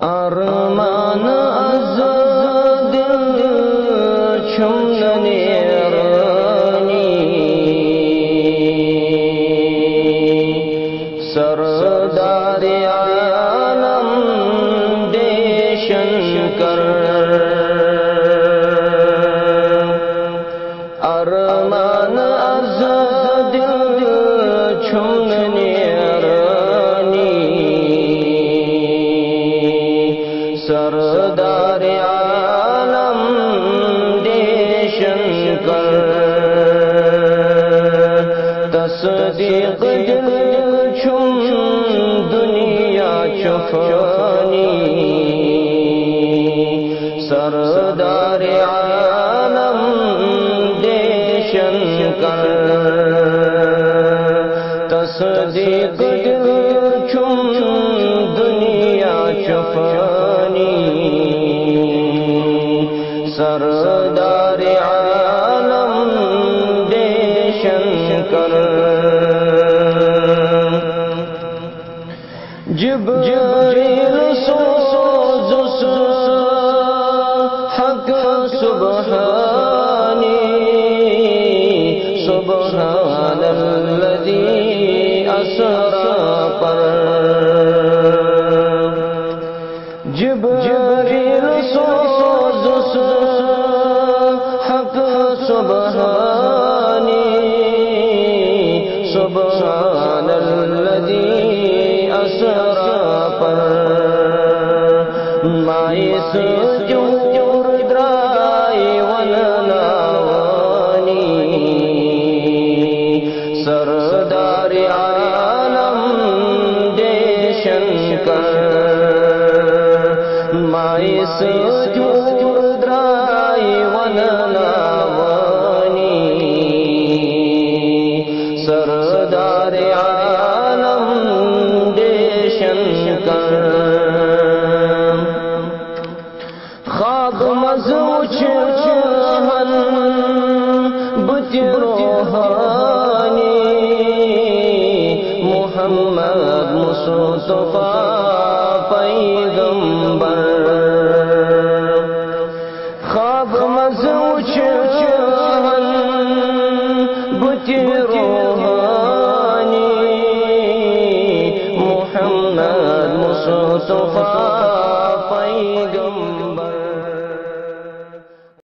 ارمان از دل چون نیرانی سردار عالم دیشن کر ارمان از دل چون نیرانی سردار عالم دیشن کر تصدیق دل چون دنیا چفانی سردار عالم دیشن کر تصدیق دل چون دنیا چفانی سردار عالم دیشن کر جبریل سوز حق سبحانی سبحان الذی اسرا پر جبریل سوز حق سبحانی سبحان الذی اسرا پر مائی سجور درائی ونناوانی سردار عالم دیشن کر مائی سجور درائی ونناوانی سردار عالم دیشن کر خواب مزوچ ہن بت روحانی محمد مصطفیٰ پیغمبر خواب مزوچ ہن بت